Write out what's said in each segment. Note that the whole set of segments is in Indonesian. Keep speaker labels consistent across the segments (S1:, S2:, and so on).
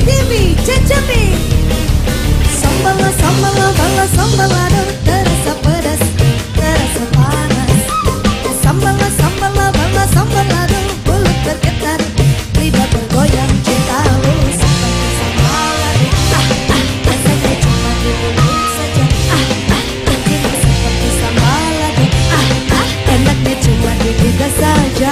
S1: TV Cecepi. Sambala sambala bala sambalado, terasa pedas, terasa panas. Sambala sambala bala sambalado, mulut bergetar, lidah bergoyang, cinta lu seperti sambalado. Rasanya cuma di mulut saja. Cinta seperti sambalado. Enaknya cuma di lidah saja.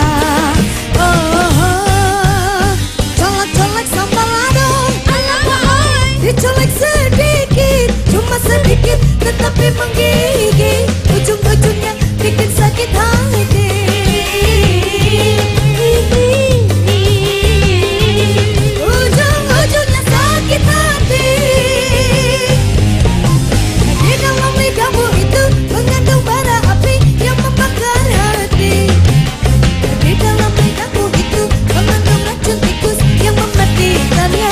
S1: Colek-colek sambalado, dicolek sedikit, cuma sedikit, tetapi menggigit. Ujung-ujungnya bikin sakit hati. Ujung-ujungnya sakit hati. Di dalam lidahmu itu mengandung bara api yang membakar hati. Di dalam lidahmu itu mengandung racun tikus yang mematikannya.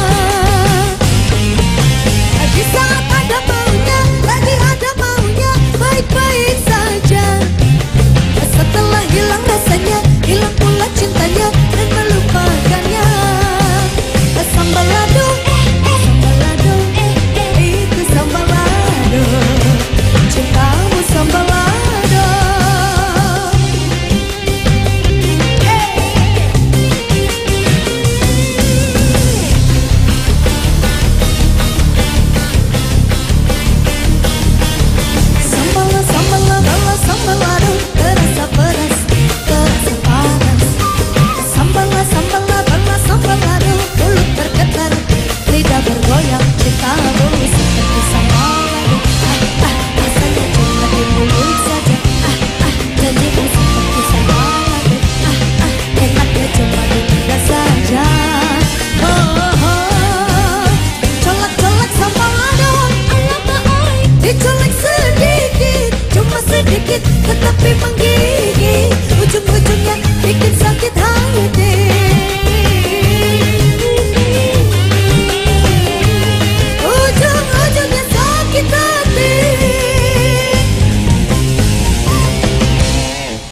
S1: Di saat ada maunya, lagi ada maunya, baik-baik saja. Setelah hilang rasanya, hilang pula cintanya dan melupakannya. Sambalado, sambalado, itu sambalado, cintamu sambalado. Sambala sambala bala sambalado, terasa pedas, terasa panas. Sambala sambala bala sambalado, mulut bergetar, lidah bergoyang, cintamu seperti sambalado. Rasanya cuma di mulut saja. Janjimu seperti sambalado. Enaknya cuma di lidah saja. Colek-colek sambalado, dicolek sedikit, cuma sedikit, tetapi menggigit. Ujung-ujungnya bikin sakit hati.